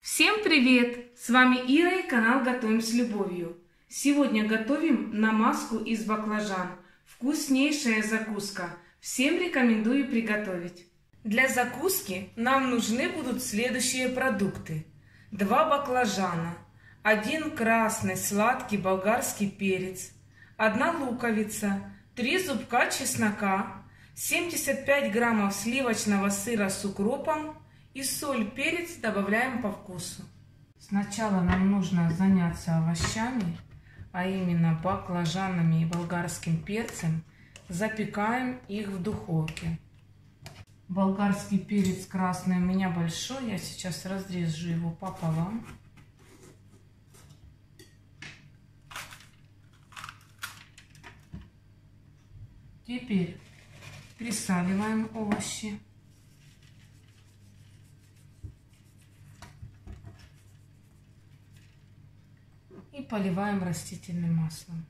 Всем привет! С вами Ира и канал Готовим с любовью. Сегодня готовим намазку из баклажан. Вкуснейшая закуска. Всем рекомендую приготовить. Для закуски нам нужны будут следующие продукты. 2 баклажана, 1 красный сладкий болгарский перец, 1 луковица, 3 зубка чеснока, 75 граммов сливочного сыра с укропом и соль, перец добавляем по вкусу. Сначала нам нужно заняться овощами, а именно баклажанами и болгарским перцем. Запекаем их в духовке. Болгарский перец красный у меня большой, я сейчас разрежу его пополам. Теперь присаливаем овощи. И поливаем растительным маслом.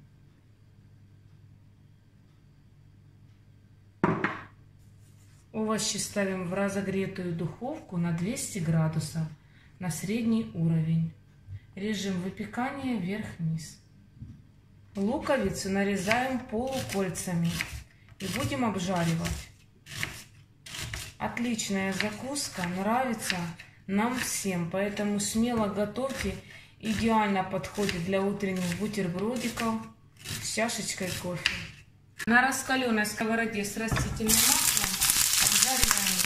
Овощи ставим в разогретую духовку на 200 градусов на средний уровень. Режим выпекания вверх-вниз. Луковицу нарезаем полукольцами и будем обжаривать. Отличная закуска, нравится нам всем, поэтому смело готовьте. Идеально подходит для утренних бутербродиков с чашечкой кофе. На раскаленной сковороде с растительным маслом обжариваем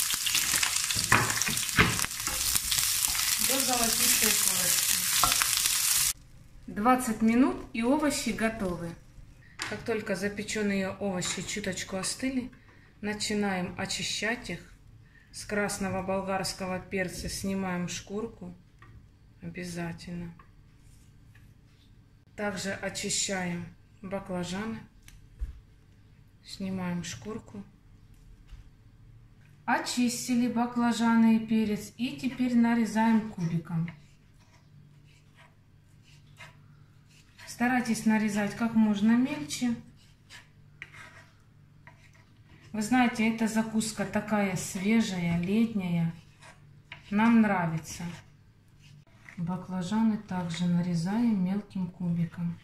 лук до золотистой корочки. 20 минут и овощи готовы. Как только запеченные овощи чуточку остыли, начинаем очищать их. С красного болгарского перца снимаем шкурку. Обязательно. Также очищаем баклажаны. Снимаем шкурку. Очистили баклажаны и перец. И теперь нарезаем кубиком. Старайтесь нарезать как можно мельче. Вы знаете, эта закуска такая свежая, летняя. Нам нравится. Баклажаны также нарезаем мелким кубиком.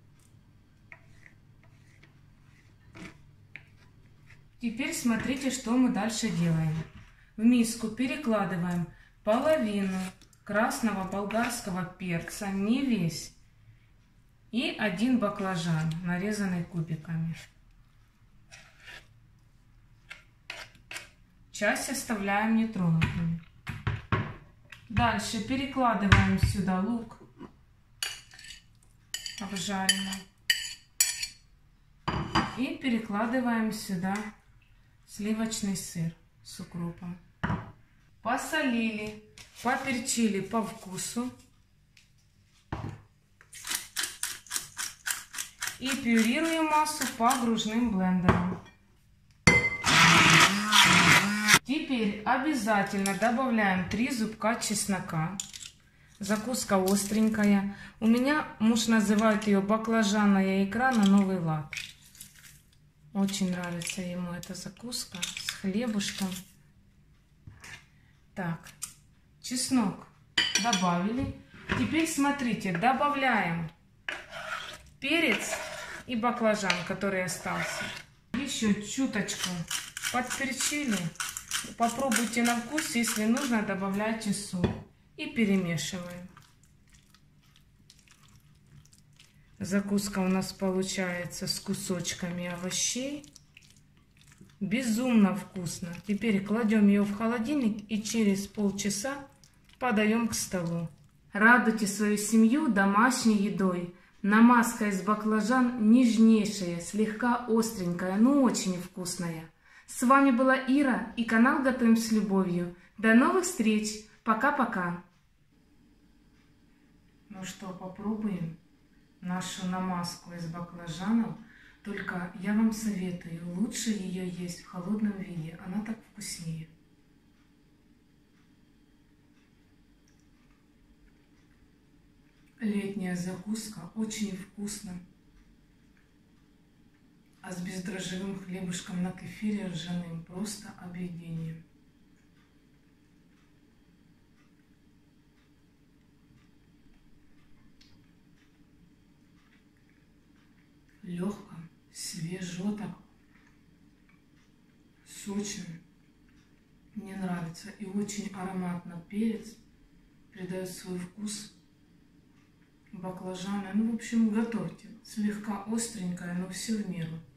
Теперь смотрите, что мы дальше делаем. В миску перекладываем половину красного болгарского перца, не весь, и 1 баклажан, нарезанный кубиками. Часть оставляем нетронутыми. Дальше перекладываем сюда лук обжаренный. И перекладываем сюда сливочный сыр с укропом. Посолили, поперчили по вкусу. И пюрируем массу по окружным блендерам. Теперь обязательно добавляем 3 зубка чеснока. Закуска остренькая. У меня муж называет ее баклажанная икра на новый лад. Очень нравится ему эта закуска с хлебушком. Так, чеснок добавили. Теперь смотрите, добавляем перец и баклажан, который остался. Еще чуточку подперчили. Попробуйте на вкус, если нужно, добавляйте соль и перемешиваем. Закуска у нас получается с кусочками овощей. Безумно вкусно. Теперь кладем ее в холодильник и через полчаса подаем к столу. Радуйте свою семью домашней едой. Намазка из баклажан нежнейшая, слегка остренькая, но очень вкусная. С вами была Ира и канал Готовим с любовью. До новых встреч. Пока-пока. Ну что, попробуем нашу намазку из баклажанов. Только я вам советую, лучше ее есть в холодном виде. Она так вкуснее. Летняя закуска, очень вкусно. А с бездрожжевым хлебушком на кефире ржаным просто объедение. легко, свежо так, сочно. Мне нравится. И очень ароматно. Перец придает свой вкус баклажана. Ну, в общем, готовьте. Слегка остренькое, но все в меру.